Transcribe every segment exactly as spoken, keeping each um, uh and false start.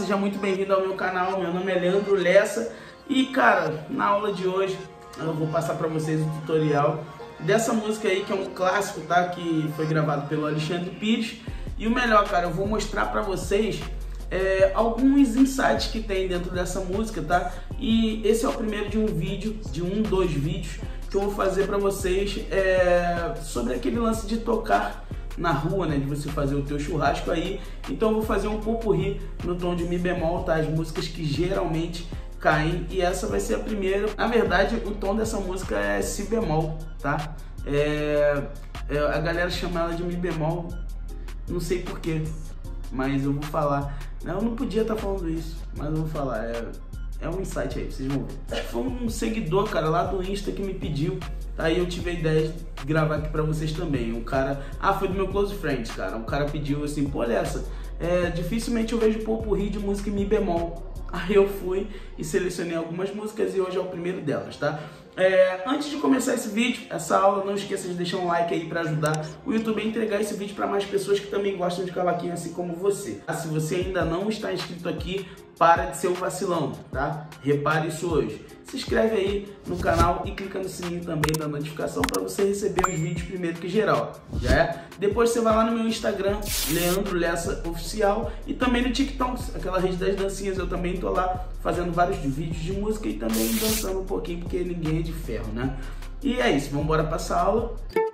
seja muito bem-vindo ao meu canal. Meu nome é Leandro Lessa e, cara, na aula de hoje eu vou passar para vocês o tutorial dessa música aí, que é um clássico, tá? Que foi gravado pelo Alexandre Pires. E o melhor, cara, eu vou mostrar para vocês é, alguns insights que tem dentro dessa música, tá? E esse é o primeiro de um vídeo, de um, dois vídeos que eu vou fazer para vocês é, sobre aquele lance de tocar na rua, né, de você fazer o teu churrasco aí. Então eu vou fazer um pot-pourri no tom de mi bemol, tá? As músicas que geralmente caem, e essa vai ser a primeira. Na verdade, o tom dessa música é si bemol, tá? É, é, a galera chama ela de mi bemol, não sei porquê, mas eu vou falar. Eu não podia estar falando isso, mas eu vou falar. É, é um insight aí, vocês vão ver. Foi um seguidor, cara, lá do Insta que me pediu. Aí eu tive a ideia de gravar aqui pra vocês também. Um cara... Ah, foi do meu close friends, cara. Um cara pediu assim, pô, Lessa, é, dificilmente eu vejo pot-pourri de música em mi bemol. Aí eu fui e selecionei algumas músicas e hoje é o primeiro delas, tá? É, antes de começar esse vídeo, essa aula, não esqueça de deixar um like aí pra ajudar o YouTube a entregar esse vídeo para mais pessoas que também gostam de cavaquinho, assim como você. Se você ainda não está inscrito aqui, para de ser um vacilão, tá? Repare isso hoje. Se inscreve aí no canal e clica no sininho também da notificação para você receber os vídeos primeiro que geral, já é? Depois você vai lá no meu Instagram, Leandro Lessa Oficial, e também no TikTok, aquela rede das dancinhas. Eu também tô lá fazendo vários vídeos de música e também dançando um pouquinho, porque ninguém é de ferro, né? E é isso, vamos embora para essa aula.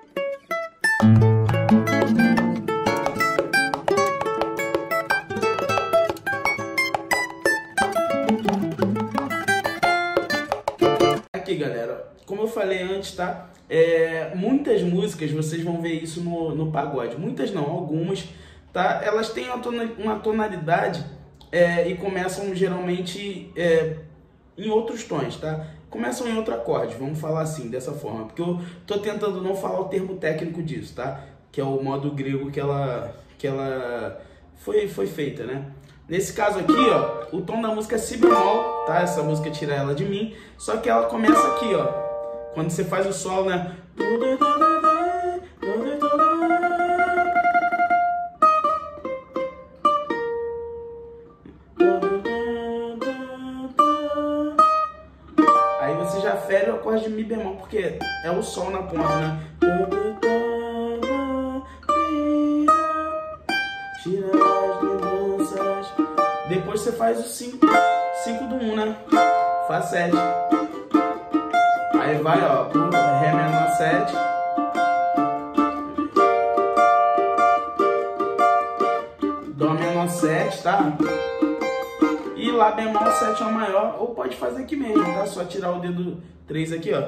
Aqui, galera, como eu falei antes, tá? É, muitas músicas, vocês vão ver isso no, no pagode. Muitas não, algumas, tá? Elas têm uma tonalidade é, e começam geralmente é, em outros tons, tá? Começam em outro acorde, vamos falar assim, dessa forma. Porque eu tô tentando não falar o termo técnico disso, tá? Que é o modo grego que ela, que ela foi, foi feita, né? Nesse caso aqui, ó, o tom da música é si bemol, tá? Essa música Tira Ela de Mim, só que ela começa aqui, ó. Quando você faz o solo, né? Aí você já fere o acorde de mi bemol, porque é o sol na ponta, né? Tira as lembranças. Depois você faz o cinco, cinco do um, né? Fá sete. Aí vai, ó, pro Ré menor sete. Dó menor sete, tá? E Lá bemol sete é o maior, ou pode fazer aqui mesmo, tá? Só tirar o dedo três aqui, ó.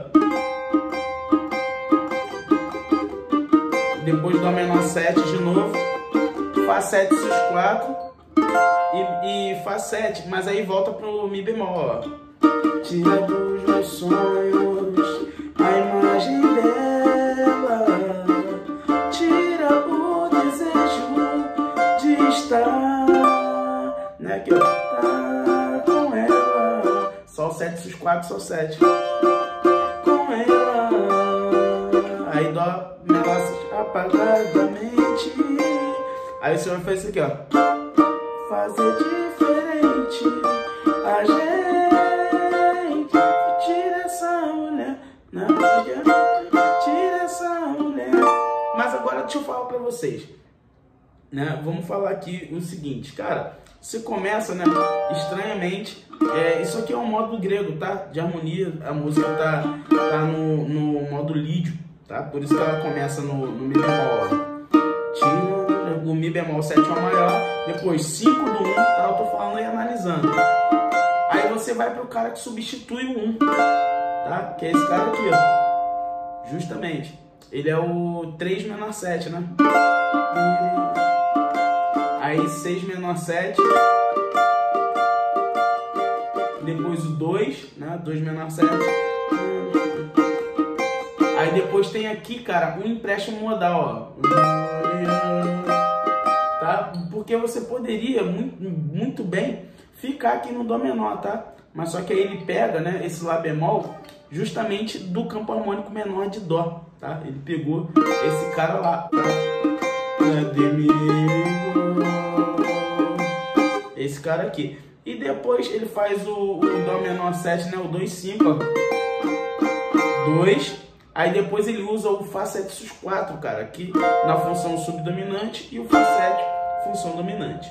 Depois Dó menor sete de novo. Fá sete sus quatro. E, e Fá sete, mas aí volta pro mi bemol, ó. Tira dos meus sonhos a imagem dela, tira o desejo de estar, né, que eu tá com ela. Sol sete sus quatro, Sol sete com ela. Aí Dó menor sete apagadamente. Aí você vai fazer isso aqui, ó. Fazer diferente a gente. Tira essa mulher, não tira essa mulher. Mas agora deixa eu falar pra vocês, né? Vamos falar aqui o seguinte, cara. Você começa, né, estranhamente. É, isso aqui é um modo grego, tá? De harmonia. A música tá, tá no, no modo lídio, tá? Por isso que ela começa no, no mi bemol. Tira o mi bemol sete é o maior, depois cinco do um, tá? Eu tô falando e analisando. Aí você vai pro cara que substitui o um, tá? Que é esse cara aqui, ó. Justamente. Ele é o três menor sete, né? Aí seis menor sete. Depois o dois, né? dois menor sete. Aí depois tem aqui, cara, um empréstimo modal, ó. Tá? Porque você poderia muito, muito bem ficar aqui no Dó menor, tá? Mas só que aí ele pega, né, esse Lá bemol justamente do campo harmônico menor de Dó, tá? Ele pegou esse cara lá, tá? esse cara aqui. E depois ele faz o, o Dó menor sete, né, o dois cinco, ó. dois, aí depois ele usa o Fá sete sus quatro, cara, aqui na função subdominante e o Fá sete, função dominante.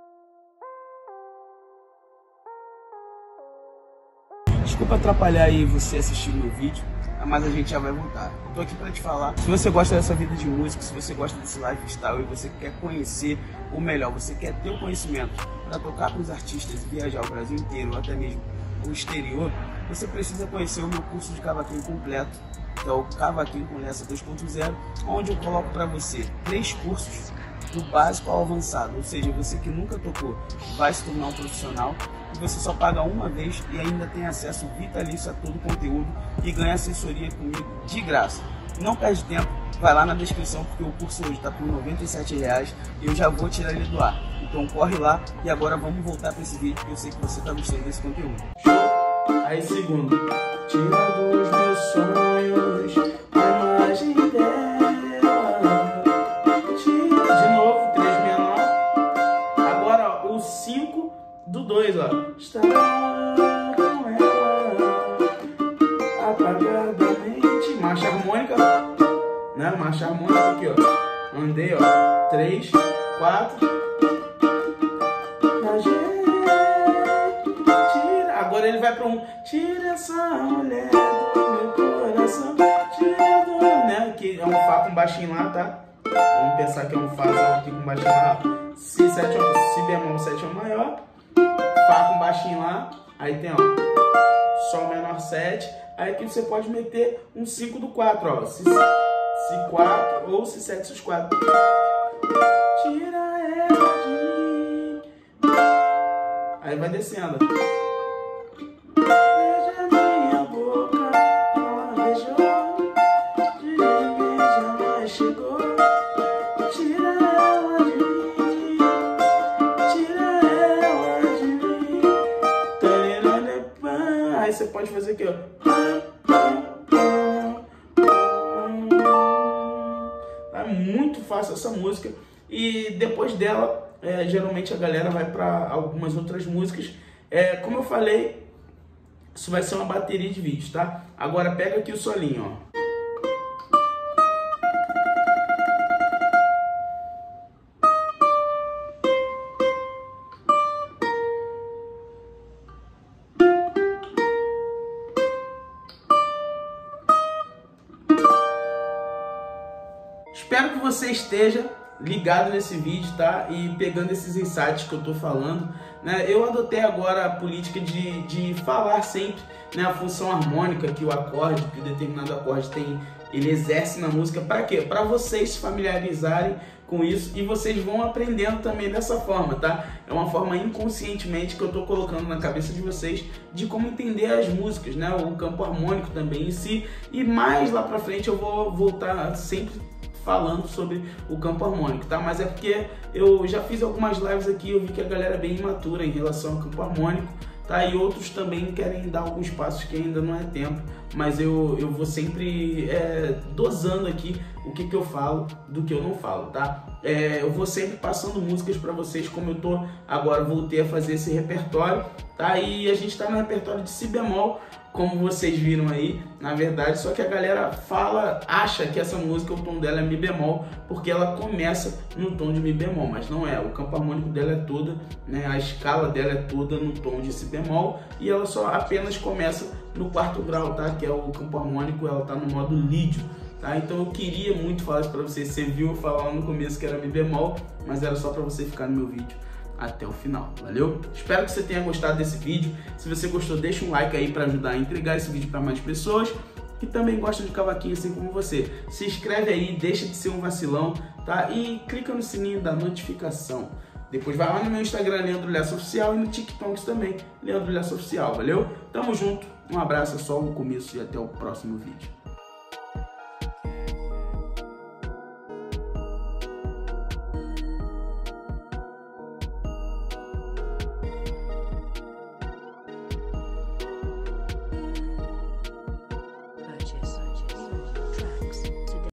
Desculpa atrapalhar aí você assistir meu vídeo, mas a gente já vai voltar. Eu tô aqui para te falar, se você gosta dessa vida de música, se você gosta desse lifestyle e você quer conhecer o melhor, você quer ter o conhecimento para tocar com os artistas, viajar o Brasil inteiro ou até mesmo o exterior, você precisa conhecer o meu curso de cavaquinho completo, que é o Cavaquinho com Lessa dois ponto zero, onde eu coloco para você três cursos do básico ao avançado, ou seja, você que nunca tocou vai se tornar um profissional e você só paga uma vez e ainda tem acesso vitalício a todo o conteúdo e ganha assessoria comigo de graça. Não perde tempo, vai lá na descrição porque o curso hoje está por noventa e sete reais e eu já vou tirar ele do ar. Então corre lá e agora vamos voltar para esse vídeo porque eu sei que você está gostando desse conteúdo. Show? Aí segundo, tira dos meus sonhos a imagem dela. Tira de novo, três menor. Agora ó, o cinco do dois, ó. Está com ela apagadamente. Marcha harmônica, né? Marcha harmônica aqui, ó. Andei, ó. três, quatro. Tira. Agora ele vai para um. Tira essa mulher do meu coração. Tira do. Né? Que é um Fá com baixinho lá, tá? Vamos pensar que é um Fázão aqui com baixinho lá. Si, sete, si bemol sete é o maior. Fá com baixinho lá. Aí tem, ó. Sol menor sete. Aí aqui você pode meter um cinco do quatro, ó. Si, si quatro ou Si sete sus quatro. Tira ela de mim. Aí vai descendo. Beija minha boca, ela beijou. De ninguém jamais chegou. Tira ela de mim. Tira ela de mim. Aí você pode fazer aqui, ó. É muito fácil essa música. E depois dela, é, geralmente a galera vai para algumas outras músicas. É, como eu falei, isso vai ser uma bateria de vídeos, tá? Agora pega aqui o solinho, ó. Espero que você esteja ligado nesse vídeo, tá? E pegando esses insights que eu tô falando, né? Eu adotei agora a política de, de falar sempre, né, a função harmônica que o acorde, que o determinado acorde tem, ele exerce na música. Para quê? Para vocês se familiarizarem com isso e vocês vão aprendendo também dessa forma, tá? É uma forma inconscientemente que eu tô colocando na cabeça de vocês de como entender as músicas, né? O campo harmônico também em si. E mais lá pra frente eu vou voltar sempre falando sobre o campo harmônico, tá? Mas é porque eu já fiz algumas lives aqui, eu vi que a galera é bem imatura em relação ao campo harmônico, tá? E outros também querem dar alguns passos que ainda não é tempo, mas eu, eu vou sempre é, dosando aqui o que que eu falo do que eu não falo, tá? É, eu vou sempre passando músicas para vocês, como eu tô agora, voltei a fazer esse repertório, tá? E a gente tá no repertório de Si bemol, como vocês viram aí, na verdade, só que a galera fala, acha que essa música, o tom dela é Mi bemol, porque ela começa no tom de Mi bemol, mas não é, o campo harmônico dela é toda, né, a escala dela é toda no tom de Si bemol, e ela só apenas começa no quarto grau, tá, que é o campo harmônico, ela tá no modo lídio, tá, então eu queria muito falar isso pra vocês, você viu eu falar lá no começo que era Mi bemol, mas era só pra você ficar no meu vídeo até o final, valeu? Espero que você tenha gostado desse vídeo. Se você gostou, deixa um like aí para ajudar a entregar esse vídeo para mais pessoas que também gostam de cavaquinho assim como você. Se inscreve aí, deixa de ser um vacilão, tá? E clica no sininho da notificação. Depois vai lá no meu Instagram, Leandro Lessa Oficial, e no TikTok também, Leandro Lessa Oficial, valeu? Tamo junto, um abraço, é só o começo e até o próximo vídeo.